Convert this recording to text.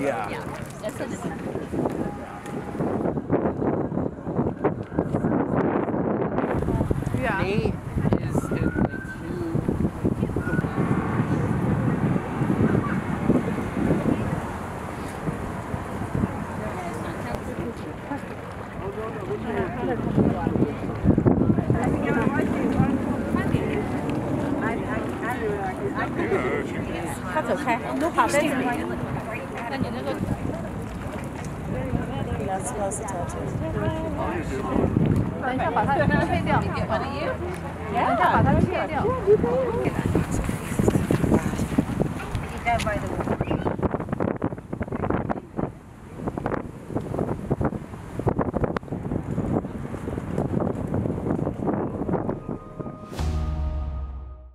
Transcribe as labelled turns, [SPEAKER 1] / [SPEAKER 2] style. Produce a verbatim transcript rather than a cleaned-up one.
[SPEAKER 1] Yeah.
[SPEAKER 2] Yeah. That's what it is.
[SPEAKER 3] Yeah.
[SPEAKER 1] Nate is in like
[SPEAKER 3] 它走开，都跑在这里。
[SPEAKER 2] 那你那个。
[SPEAKER 3] 等一下把它切掉。等一下把它切掉。